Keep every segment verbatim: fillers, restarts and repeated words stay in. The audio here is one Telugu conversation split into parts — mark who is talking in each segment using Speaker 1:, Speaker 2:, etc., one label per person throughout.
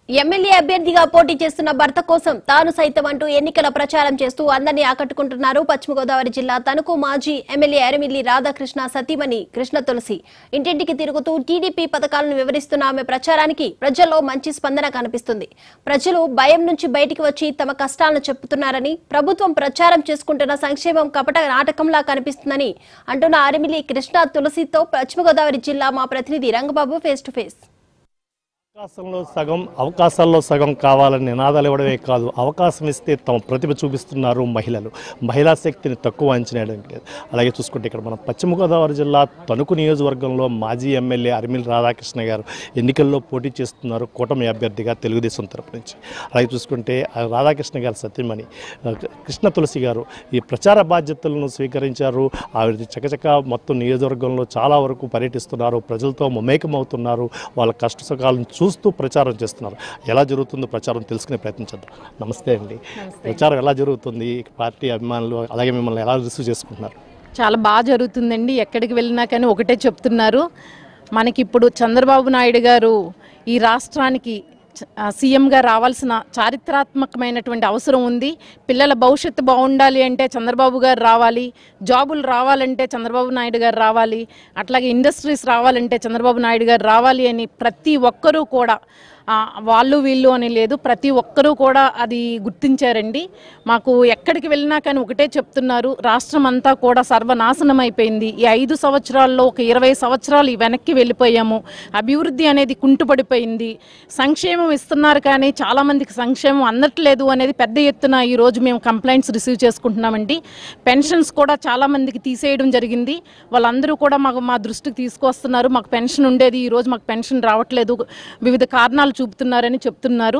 Speaker 1: ఎమ్మెల్యే అభ్యర్థిగా పోటీ చేస్తున్న భర్త కోసం తాను సైతం అంటూ ఎన్నికల ప్రచారం చేస్తూ అందరినీ ఆకట్టుకుంటున్నారు పశ్చిమ గోదావరి జిల్లా తణుకు మాజీ ఎమ్మెల్యే అరిమిల్లి రాధాకృష్ణ సతీమణి కృష్ణ తులసి. ఇంటింటికి తిరుగుతూ టీడీపీ పథకాలను వివరిస్తున్న ఆమె ప్రచారానికి ప్రజల్లో మంచి స్పందన కనిపిస్తుంది. ప్రజలు భయం నుంచి బయటికి వచ్చి తమ కష్టాలను చెప్పుతున్నారని, ప్రభుత్వం ప్రచారం చేసుకుంటున్న సంక్షేమం కపట నాటకంలా కనిపిస్తుందని అంటున్న అరిమిల్లి కృష్ణ తులసితో పశ్చిమ గోదావరి జిల్లా మా ప్రతినిధి రంగబాబు ఫేస్ టు ఫేస్.
Speaker 2: అవకాశంలో సగం అవకాశాల్లో సగం కావాలని నినాదాలు ఇవ్వడమే కాదు, అవకాశం ఇస్తే తమ ప్రతిభ చూపిస్తున్నారు మహిళలు. మహిళా శక్తిని తక్కువ అంచనా వేయడం లేదు. అలాగే చూసుకుంటే ఇక్కడ మనం పశ్చిమ గోదావరి జిల్లా తణుకు నియోజకవర్గంలో మాజీ ఎమ్మెల్యే అరిమిల్లి రాధాకృష్ణ గారు ఎన్నికల్లో పోటీ చేస్తున్నారు కూటమి అభ్యర్థిగా తెలుగుదేశం తరపు నుంచి. అలాగే చూసుకుంటే రాధాకృష్ణ గారు సతీమణి కృష్ణ తులసి గారు ఈ ప్రచార బాధ్యతలను స్వీకరించారు. ఆవిడ చకచక మొత్తం నియోజకవర్గంలో చాలా వరకు పర్యటిస్తున్నారు, ప్రజలతో మమేకమవుతున్నారు, వాళ్ళ కష్ట సుఖాలను చూస్తూ ప్రచారం చేస్తున్నారు. ఎలా జరుగుతుందో ప్రచారం తెలుసుకునే ప్రయత్నించారు. నమస్తే అండి, ప్రచారం ఎలా జరుగుతుంది? పార్టీ అభిమానులు అలాగే మిమ్మల్ని ఎలా రిసీవ్ చేసుకుంటున్నారు?
Speaker 3: చాలా బాగా జరుగుతుందండి. ఎక్కడికి వెళ్ళినా కానీ ఒకటే చెప్తున్నారు, మనకిప్పుడు చంద్రబాబు నాయుడు గారు ఈ రాష్ట్రానికి సీఎంగా రావాల్సిన చారిత్రాత్మకమైనటువంటి అవసరం ఉంది. పిల్లల భవిష్యత్తు బాగుండాలి అంటే చంద్రబాబు గారు రావాలి, జాబులు రావాలంటే చంద్రబాబు నాయుడు గారు రావాలి, అట్లాగే ఇండస్ట్రీస్ రావాలంటే చంద్రబాబు నాయుడు గారు రావాలి అని ప్రతి ఒక్కరూ కూడా, వాళ్ళు వీళ్ళు అని లేదు, ప్రతి ఒక్కరూ కూడా అది గుర్తించారండి. మాకు ఎక్కడికి వెళ్ళినా కానీ ఒకటే చెప్తున్నారు, రాష్ట్రం అంతా కూడా సర్వనాశనం అయిపోయింది. ఈ ఐదు సంవత్సరాల్లో ఒక ఇరవై సంవత్సరాలు వెనక్కి వెళ్ళిపోయాము, అభివృద్ధి అనేది కుంటుపడిపోయింది, సంక్షేమం ఇస్తున్నారు కానీ చాలామందికి సంక్షేమం అందట్లేదు అనేది పెద్ద ఎత్తున ఈరోజు మేము కంప్లైంట్స్ రిసీవ్ చేసుకుంటున్నామండి. పెన్షన్స్ కూడా చాలామందికి తీసేయడం జరిగింది. వాళ్ళందరూ కూడా మాకు మా దృష్టికి తీసుకొస్తున్నారు, మాకు పెన్షన్ ఉండేది, ఈరోజు మాకు పెన్షన్ రావట్లేదు, వివిధ కారణాలు చూపుతున్నారని చెప్తున్నారు.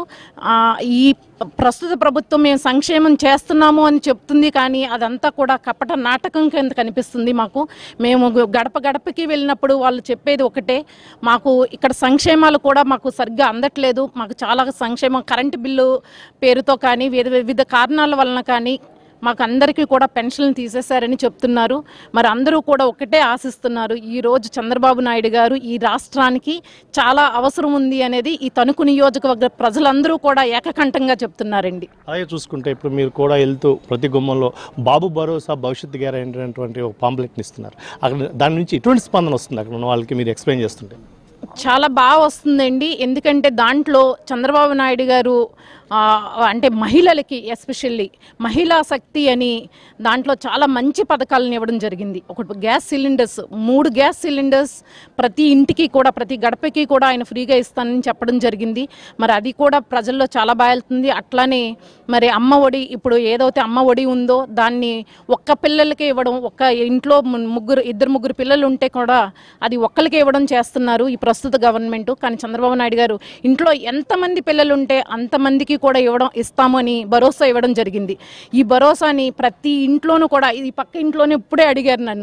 Speaker 3: ఈ ప్రస్తుత ప్రభుత్వం మేము సంక్షేమం చేస్తున్నాము అని చెప్తుంది కానీ అదంతా కూడా కపట నాటకం కింద కనిపిస్తుంది మాకు. మేము గడప గడపకి వెళ్ళినప్పుడు వాళ్ళు చెప్పేది ఒకటే, మాకు ఇక్కడ సంక్షేమాలు కూడా మాకు సరిగ్గా అందట్లేదు, మాకు చాలా సంక్షేమం కరెంటు బిల్లు పేరుతో కానీ వివిధ వివిధ కారణాల వలన కానీ మాకు అందరికీ కూడా పెన్షన్లు తీసేశారని చెప్తున్నారు. మరి అందరూ కూడా ఒకటే ఆశిస్తున్నారు, ఈరోజు చంద్రబాబు నాయుడు గారు ఈ రాష్ట్రానికి చాలా అవసరం ఉంది అనేది ఈ తణుకు నియోజకవర్గ ప్రజలందరూ కూడా ఏకకంఠంగా చెప్తున్నారండి.
Speaker 2: అలాగే చూసుకుంటే ఇప్పుడు మీరు కూడా వెళ్తూ ప్రతి గుమ్మంలో బాబు భరోసా భవిష్యత్తు గ్యారెంటీ అనేటువంటి ఒక పాంప్లెట్ని ఇస్తున్నారు. అక్కడ దాని నుంచి ఎటువంటి స్పందన వస్తుంది అక్కడ ఉన్న వాళ్ళకి మీరు ఎక్స్ప్లెయిన్ చేస్తుంటే?
Speaker 3: చాలా బాగా వస్తుందండి. ఎందుకంటే దాంట్లో చంద్రబాబు నాయుడు గారు అంటే మహిళలకి ఎస్పెషల్లీ మహిళా శక్తి అని దాంట్లో చాలా మంచి పథకాలను ఇవ్వడం జరిగింది. ఒకటి గ్యాస్ సిలిండర్స్, మూడు గ్యాస్ సిలిండర్స్ ప్రతి ఇంటికి కూడా ప్రతి గడపకి కూడా ఆయన ఫ్రీగా ఇస్తానని చెప్పడం జరిగింది. మరి అది కూడా ప్రజల్లో చాలా బాగా వెళ్తుంది. అట్లానే మరి అమ్మ ఒడి, ఇప్పుడు ఏదైతే అమ్మ ఒడి ఉందో దాన్ని ఒక్క పిల్లలకే ఇవ్వడం, ఒక్క ఇంట్లో ముగ్గురు ఇద్దరు ముగ్గురు పిల్లలు ఉంటే కూడా అది ఒక్కరికే ఇవ్వడం చేస్తున్నారు ఈ ప్రస్తుత గవర్నమెంట్. కానీ చంద్రబాబు నాయుడు గారు ఇంట్లో ఎంతమంది పిల్లలు ఉంటే అంతమందికి కూడా ఇవ్వడం ఇస్తామని భరోసా ఇవ్వడం జరిగింది. ఈ భరోసాని ప్రతి ఇంట్లోనూ కూడా, ఈ పక్క ఇంట్లోనే ఇప్పుడే అడిగారు నన్ను,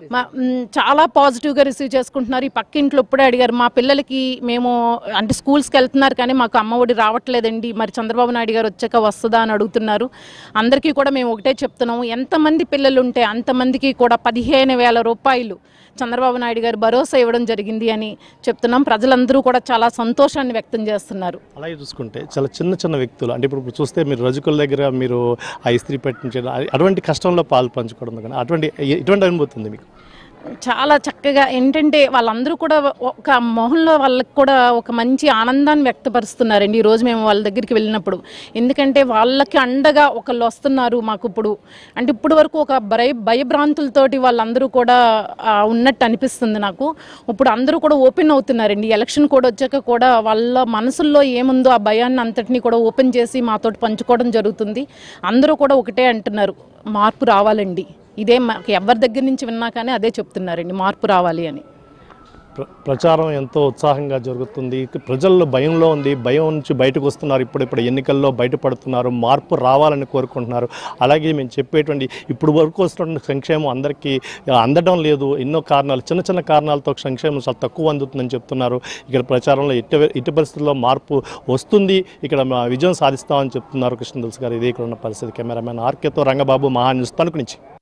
Speaker 3: చాలా పాజిటివ్గా రిసీవ్ చేసుకుంటున్నారు. ఈ పక్క ఇంట్లో ఇప్పుడే అడిగారు, మా పిల్లలకి మేము అంటే స్కూల్స్కి వెళ్తున్నారు కానీ మాకు అమ్మ ఒడి రావట్లేదండి, మరి చంద్రబాబు నాయుడు గారు వచ్చాక వస్తుందా అని అడుగుతున్నారు. అందరికీ కూడా మేము ఒకటే చెప్తున్నాము, ఎంతమంది పిల్లలు ఉంటే అంతమందికి కూడా పదిహేను వేల రూపాయలు చంద్రబాబు నాయుడు గారు భరోసా ఇవ్వడం జరిగింది అని చెప్తున్నాం. ప్రజలందరూ కూడా చాలా సంతోషాన్ని వ్యక్తం చేస్తున్నారు.
Speaker 2: అలాగే చూసుకుంటే చాలా చిన్న చిన్న వ్యక్తులు అంటే ఇప్పుడు చూస్తే మీరు రజకుల దగ్గర మీరు ఆ ఇస్త్రీ పెట్టించడం, అటువంటి కష్టంలో పాలు పంచుకోవడం కానీ అటువంటి ఇటువంటి అనుభూతుంది మీకు?
Speaker 3: చాలా చక్కగా ఏంటంటే వాళ్ళందరూ కూడా ఒక మొహంలో వాళ్ళకి కూడా ఒక మంచి ఆనందాన్ని వ్యక్తపరుస్తున్నారండి ఈరోజు మేము వాళ్ళ దగ్గరికి వెళ్ళినప్పుడు. ఎందుకంటే వాళ్ళకి అండగా ఒకళ్ళు వస్తున్నారు మాకు ఇప్పుడు. అంటే ఇప్పుడు వరకు ఒక భయ భయభ్రాంతులతోటి వాళ్ళందరూ కూడా ఉన్నట్టు అనిపిస్తుంది నాకు. ఇప్పుడు అందరూ కూడా ఓపెన్ అవుతున్నారండి. ఎలక్షన్ కూడా వచ్చాక కూడా వాళ్ళ మనసుల్లో ఏముందో ఆ భయాన్ని అంతటినీ కూడా ఓపెన్ చేసి మాతోటి పంచుకోవడం జరుగుతుంది. అందరూ కూడా ఒకటే అంటున్నారు, మార్పు రావాలండి. ఇదే మాకు ఎవరి దగ్గర నుంచి విన్నా కానీ అదే చెప్తున్నారండి, మార్పు రావాలి అని.
Speaker 2: ప్రచారం ఎంతో ఉత్సాహంగా జరుగుతుంది. ప్రజల్లో భయంలో ఉంది, భయం నుంచి బయటకు వస్తున్నారు. ఇప్పుడిప్పుడు ఎన్నికల్లో బయటపడుతున్నారు, మార్పు రావాలని కోరుకుంటున్నారు. అలాగే మేము చెప్పేటువంటి ఇప్పుడు వరకు వస్తున్న సంక్షేమం అందరికీ అందడం లేదు, ఎన్నో కారణాలు, చిన్న చిన్న కారణాలతో సంక్షేమం చాలా తక్కువ అందుతుందని చెప్తున్నారు. ఇక్కడ ప్రచారంలో ఎట్టి ఎట్టి పరిస్థితుల్లో మార్పు వస్తుంది, ఇక్కడ విజయం సాధిస్తామని చెప్తున్నారు కృష్ణ తులసి గారు. ఇదే ఇక్కడ ఉన్న పరిస్థితి. కెమెరామెన్ ఆర్కేతో రంగబాబు, మహా న్యూస్ తణుకు నుంచి.